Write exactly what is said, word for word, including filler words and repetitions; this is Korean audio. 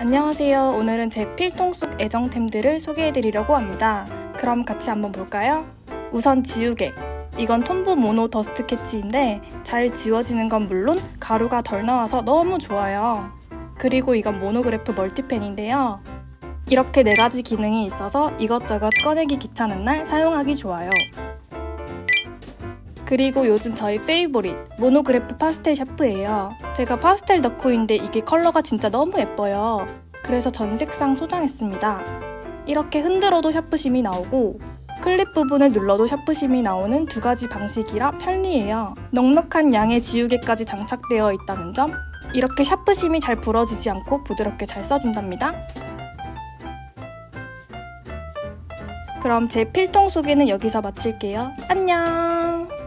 안녕하세요. 오늘은 제 필통 속 애정템들을 소개해드리려고 합니다. 그럼 같이 한번 볼까요? 우선 지우개. 이건 톰보 모노 더스트 캐치인데 잘 지워지는 건 물론 가루가 덜 나와서 너무 좋아요. 그리고 이건 모노그래프 멀티펜인데요. 이렇게 네 가지 기능이 있어서 이것저것 꺼내기 귀찮은 날 사용하기 좋아요. 그리고 요즘 저희 페이보릿 모노그래프 파스텔 샤프예요. 제가 파스텔 덕후인데 이게 컬러가 진짜 너무 예뻐요. 그래서 전 색상 소장했습니다. 이렇게 흔들어도 샤프심이 나오고 클립 부분을 눌러도 샤프심이 나오는 두 가지 방식이라 편리해요. 넉넉한 양의 지우개까지 장착되어 있다는 점, 이렇게 샤프심이 잘 부러지지 않고 부드럽게 잘 써진답니다. 그럼 제 필통 소개는 여기서 마칠게요. 안녕!